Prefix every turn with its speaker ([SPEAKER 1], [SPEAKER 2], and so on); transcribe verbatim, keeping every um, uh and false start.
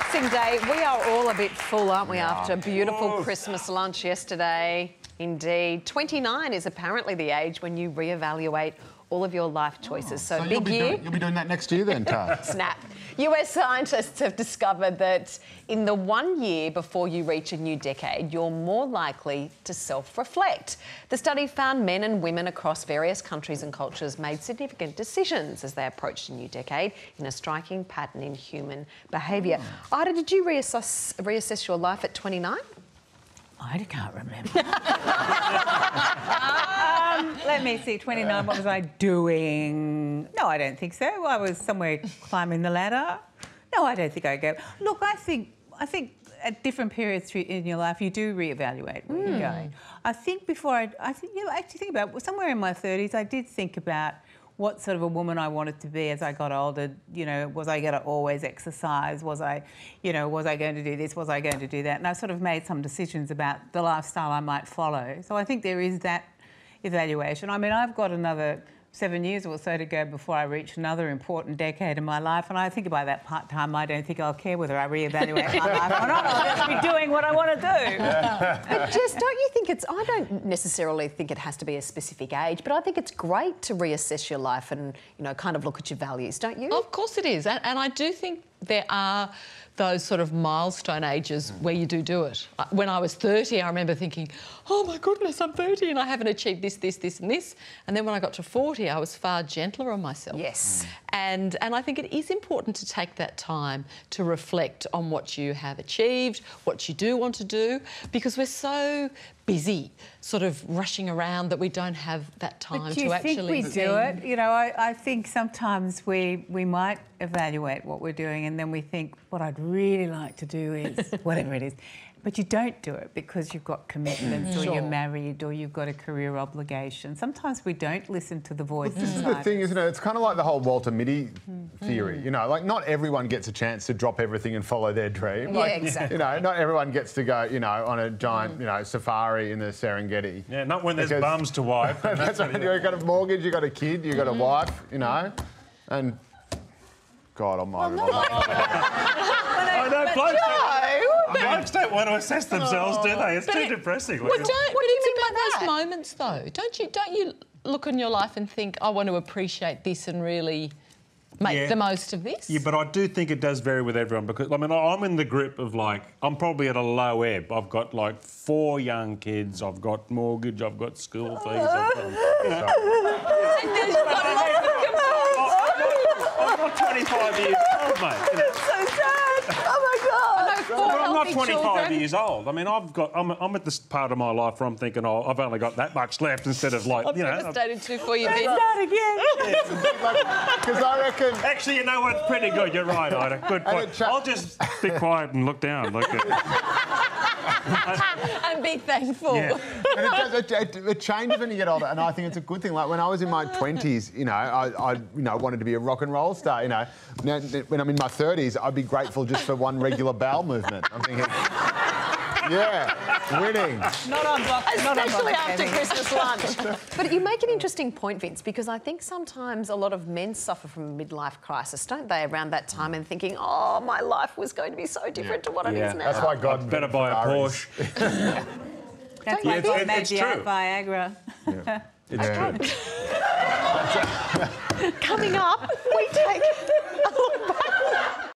[SPEAKER 1] Boxing Day, we are all a bit full, aren't we,
[SPEAKER 2] Yeah.
[SPEAKER 1] after a beautiful
[SPEAKER 2] Oof.
[SPEAKER 1] Christmas lunch yesterday? Indeed. twenty-nine is apparently the age when you reevaluate all of your life choices.
[SPEAKER 2] Oh,
[SPEAKER 1] so,
[SPEAKER 2] so
[SPEAKER 1] big
[SPEAKER 2] you'll be
[SPEAKER 1] year.
[SPEAKER 2] Doing, you'll be doing that next year then, Tar.
[SPEAKER 1] Snap. U S scientists have discovered that in the one year before you reach a new decade, you're more likely to self-reflect. The study found men and women across various countries and cultures made significant decisions as they approached a new decade in a striking pattern in human behaviour.
[SPEAKER 2] Oh.
[SPEAKER 1] Ida, did you reassess, reassess your life at twenty-nine?
[SPEAKER 3] I can't remember. um, let me see, twenty-nine, what was I doing? No, I don't think so. I was somewhere climbing the ladder. No, I don't think I go. Look, I think, I think at different periods through in your life, you do reevaluate where mm. you're going. I think before I, I think, you know, actually think about, somewhere in my thirties, I did think about what sort of a woman I wanted to be as I got older. You know, was I going to always exercise? Was I, you know, was I going to do this? Was I going to do that? And I sort of made some decisions about the lifestyle I might follow. So I think there is that evaluation. I mean, I've got another seven years or so to go before I reach another important decade in my life, and I think by that part time, I don't think I'll care whether I reevaluate my life or not. I'll just be doing what I want to do.
[SPEAKER 1] But Jess, don't you think it's... I don't necessarily think it has to be a specific age, but I think it's great to reassess your life and, you know, kind of look at your values, don't you?
[SPEAKER 4] Of course it is. And, and I do think there are those sort of milestone ages where you do do it. When I was thirty, I remember thinking, oh, my goodness, I'm thirty and I haven't achieved this, this, this and this. And then when I got to forty, I was far gentler on myself.
[SPEAKER 1] Yes.
[SPEAKER 4] And, and I think it is important to take that time to reflect on what you have achieved, what you do want to do, because we're so busy sort of rushing around that we don't have that time
[SPEAKER 3] But do you
[SPEAKER 4] to
[SPEAKER 3] think
[SPEAKER 4] actually...
[SPEAKER 3] we do it? You know, I, I think sometimes we, we might evaluate what we're doing and then we think, what I'd really like to do is whatever it is. But you don't do it because you've got commitments or
[SPEAKER 1] Sure.
[SPEAKER 3] you're married or you've got a career obligation. Sometimes we don't listen to the voice
[SPEAKER 2] This is
[SPEAKER 3] inside
[SPEAKER 2] the thing,
[SPEAKER 3] us.
[SPEAKER 2] isn't it? It's kind of like the whole Walter Mitty theory. You know, like not everyone gets a chance to drop everything and follow their dream.
[SPEAKER 1] Yeah,
[SPEAKER 2] Like,
[SPEAKER 1] exactly.
[SPEAKER 2] You know, not everyone gets to go, you know, on a giant, you know, safari in the Serengeti.
[SPEAKER 5] Yeah, not when there's
[SPEAKER 2] Because-
[SPEAKER 5] bums to wipe.
[SPEAKER 2] That's right. You've got a mortgage, you've got a kid, you've got a wife, you know, and God almighty.
[SPEAKER 5] I know, blokes don't, blokes don't want to assess themselves, do they? It's too
[SPEAKER 4] it-
[SPEAKER 5] depressing.
[SPEAKER 4] Well, don't,
[SPEAKER 1] What
[SPEAKER 4] but
[SPEAKER 1] do you
[SPEAKER 4] it's
[SPEAKER 1] mean by
[SPEAKER 4] about
[SPEAKER 1] that?
[SPEAKER 4] those moments, though. Don't you? Don't you look on your life and think, I want to appreciate this and really make
[SPEAKER 5] Yeah.
[SPEAKER 4] the most of this?
[SPEAKER 5] Yeah, but I do think it does vary with everyone because, I mean, I'm in the grip of, like, I'm probably at a low ebb. I've got, like, four young kids, I've got mortgage, I've got school fees, I've got... You know, I'm not twenty-five years old, mate. You know.
[SPEAKER 1] So sad. Oh, my God.
[SPEAKER 4] Four
[SPEAKER 5] But I'm not
[SPEAKER 4] healthy
[SPEAKER 5] twenty-five
[SPEAKER 4] children.
[SPEAKER 5] years old. I mean, I've got, I'm, I'm at this part of my life where I'm thinking, oh, I've only got that much left instead of, like,
[SPEAKER 4] I'm
[SPEAKER 5] you know...
[SPEAKER 4] devastated too for you, Ben.
[SPEAKER 3] Start again.
[SPEAKER 2] Because I reckon...
[SPEAKER 5] Actually, you know what? It's pretty good. You're right, Ida. Good
[SPEAKER 2] And
[SPEAKER 5] point.
[SPEAKER 2] it cha-
[SPEAKER 5] I'll just be quiet and look down. Like
[SPEAKER 4] And be thankful.
[SPEAKER 5] Yeah.
[SPEAKER 2] And it, does, it, it, it changes when you get older, and I think it's a good thing. Like when I was in my twenties, you know, I, I, you know, wanted to be a rock and roll star. You know, now when I'm in my thirties, I'd be grateful just for one regular bowel movement. I'm thinking, yeah, winning.
[SPEAKER 3] Not on block. Not on
[SPEAKER 1] Especially
[SPEAKER 3] block,
[SPEAKER 1] after
[SPEAKER 3] Kevin.
[SPEAKER 1] Christmas lunch. But you make an interesting point, Vince, because I think sometimes a lot of men suffer from a midlife crisis, don't they, around that time and thinking, oh, my life was going to be so different to what it
[SPEAKER 5] Yeah.
[SPEAKER 1] is now.
[SPEAKER 2] That's why God
[SPEAKER 5] better buy a
[SPEAKER 2] Ferraris.
[SPEAKER 5] Porsche.
[SPEAKER 3] That's
[SPEAKER 1] you
[SPEAKER 3] why
[SPEAKER 5] think-
[SPEAKER 3] God
[SPEAKER 5] It's-
[SPEAKER 3] made
[SPEAKER 5] it's
[SPEAKER 3] you
[SPEAKER 5] true.
[SPEAKER 3] out Viagra.
[SPEAKER 2] It's true.
[SPEAKER 1] Coming up, we